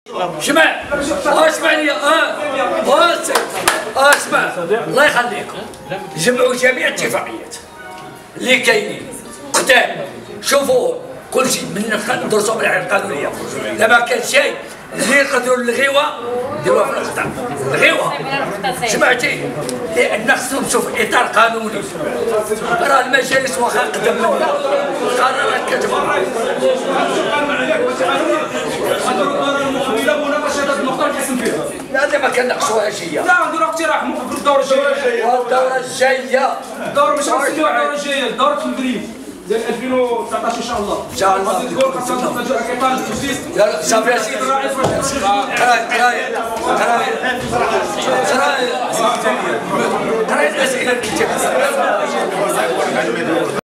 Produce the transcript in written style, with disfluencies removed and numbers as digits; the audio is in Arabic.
اسمع اسمع لي اسمع الله يخليكم، جمعوا جميع الاتفاقيات اللي كاينين قدام، شوفوا كل شيء من ندرسوا بالعين القانونيه. اذا ما كان شيء اللي يقدروا الغيوه نديروها في الخطا، الغيوه سمعتي؟ لان خصنا نشوف اطار قانوني. راه المجالس واخا قدم من القرارات كتبقى هذا ما كنناقشوهاش هي. لا نديروا اقتراح في الدوره الجايه. الدوره الجايه الدوره مش غنسميوها الدوره الجايه، الدوره الفبراير ديال 2019 ان شاء الله. ان شاء الله. غادي خاصها تفاجئ كيطالب التجديد. لا صافي اسيدي. قرايه الاسئله الكتابيه.